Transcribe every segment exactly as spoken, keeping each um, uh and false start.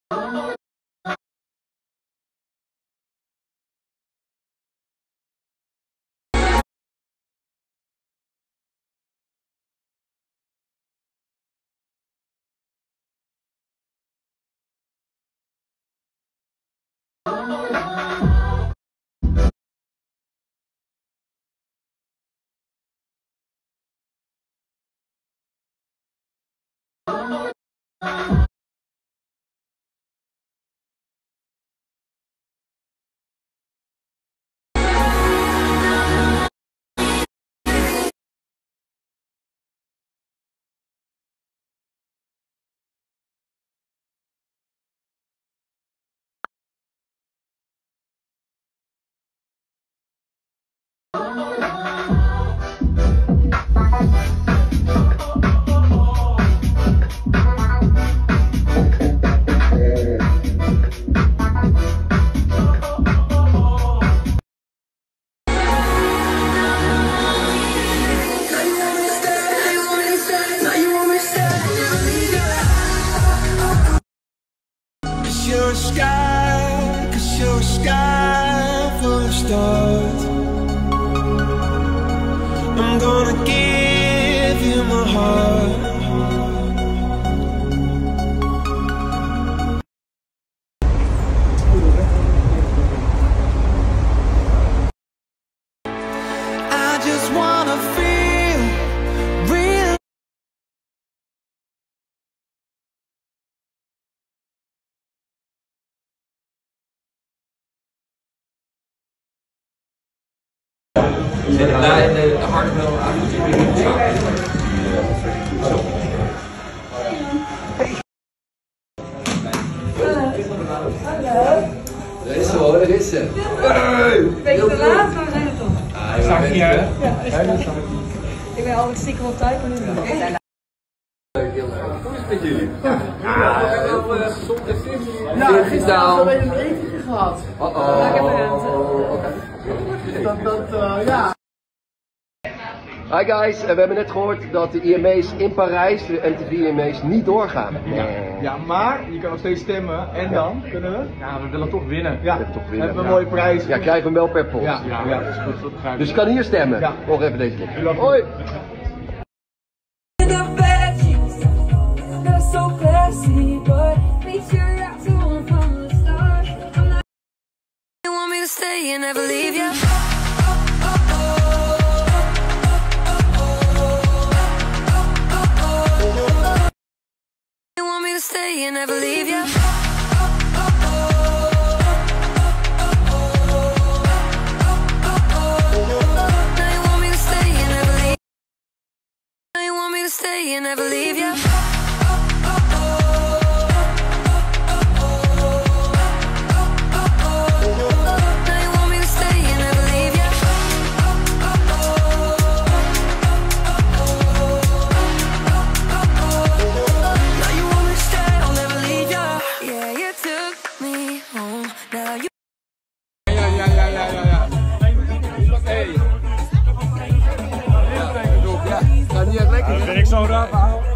You're a sky, cause you're a sky full of stars. I'm gonna give you my heart. I just wanna feel real. Daar in de harde wel aan. Dat is zo hoor, dat is ze. Een beetje te laat, maar we zijn er toch. Ik zag hier. Ik ben altijd stiekem op tijd, maar nu nog. Heel leuk. Hoe is het met jullie? Ja, Nou, gisteren hebben we een etentje gehad. Oh oh. Ik heb een ruimte. Dat, dat, uh, ja. Hi guys, we hebben net gehoord dat de I M A's in Parijs, de M T V I M A's, niet doorgaan. Ja, ja, maar je kan nog steeds stemmen en dan kunnen we? Ja, we willen toch winnen. Ja, we toch winnen. hebben we een mooie prijs. Ja, krijgen we hem wel per post. Ja, ja, ja, dat is goed, dat begrijp ik. Dus je kan hier stemmen. Ja. Nog even deze link. Hoi! Stay and never leave you. You want me to stay and never leave you. Now you want me to stay and never leave. Now you want me to stay and never leave you. Ben ik zo raar?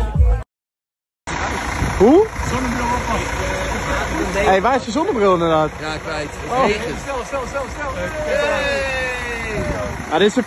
Hoe? Zonnebril op. Hé, hey, waar is je zonnebril inderdaad? Ja, kwijt. Oh. Stel, stel, stel, stel. Hey. Ah, dit is een...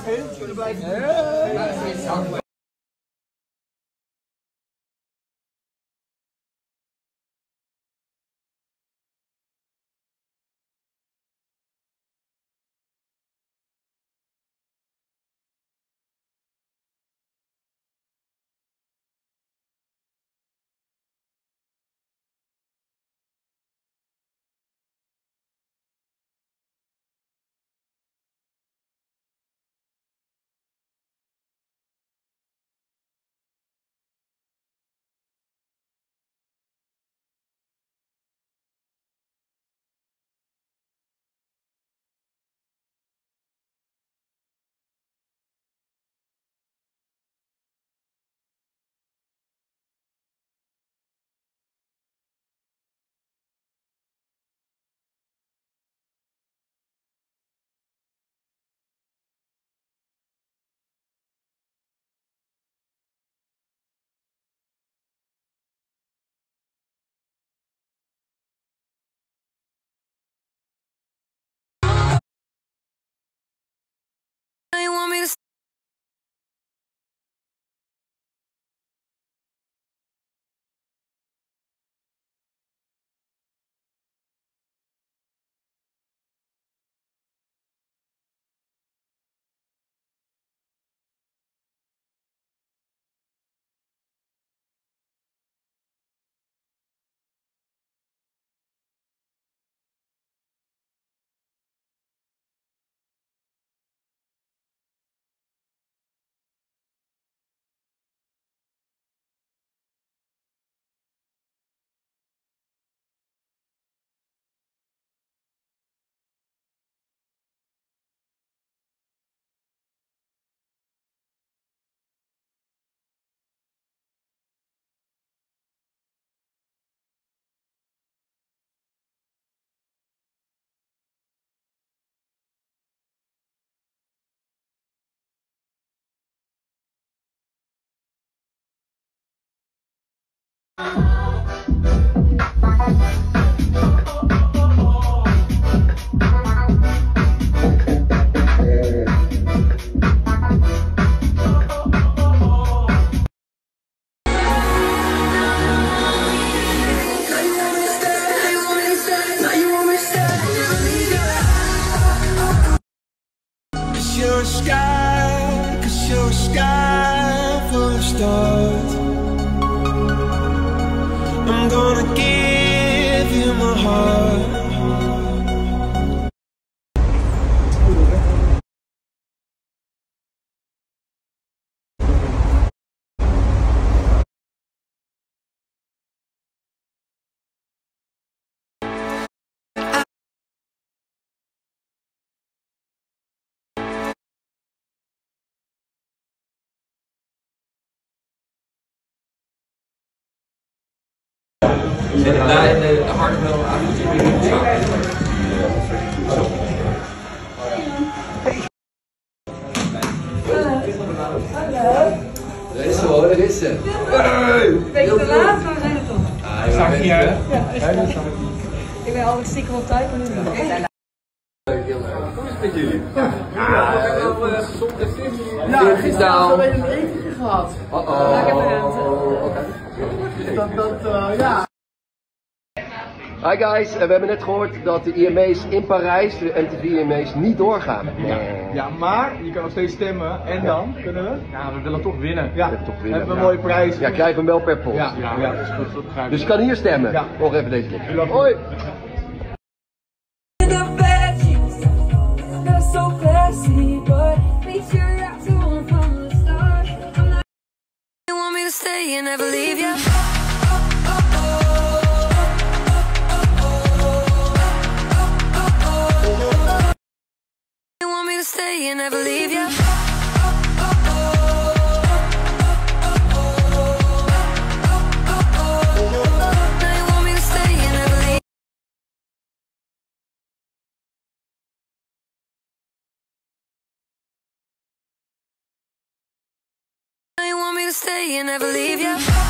Vin. Kunnen blijven. Now you want me to stay. Cause you're a sky, cause you're a sky full of stars. I'm gonna give you my heart. Zet hem daar in de harde wel aan. Daar is ze hoor, daar is ze. Een beetje te laat, maar we zijn er toch. Ah, ik zag hier. Ik ben altijd stiekem op tijd, maar nu niet. Hoe is het met jullie? Ja, we hebben wel gezond en fit. Ja, gisteren hadden we een etentje gehad. Oh oh. ik heb een ruimte. Dat, dat, uh, ja. Hi guys, we hebben net gehoord dat de I M A's in Parijs, de M T V I M A's, niet doorgaan. Ja, ja, maar je kan nog steeds stemmen en dan kunnen we? Ja, we willen toch winnen. Ja, We hebben toch winnen, hebben we ja. een mooie prijs. Ja, krijgen hem wel per post. Ja, ja, ja, dat is goed, dat begrijp ik. Dus je kan hier stemmen. Ja. Nog even deze keer. Love you. Hoi! The bad chicks, they're so classy, but make sure you're to one from the start. I'm not. You want me to stay and never leave you? You want me to stay and never leave you? Now you want me to stay and never leave. Now you want me to stay and never leave you?